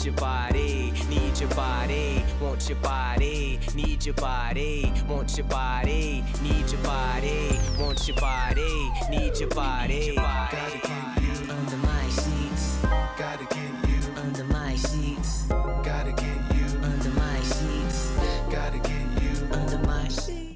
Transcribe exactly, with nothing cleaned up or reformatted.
want your body, need your body, want your body, need your body, want your body, need your body, want your body, need your body. Gotta get you under my sheets. Gotta get you Under my sheets. Gotta get you Under my sheets. Gotta get you Under my sheets.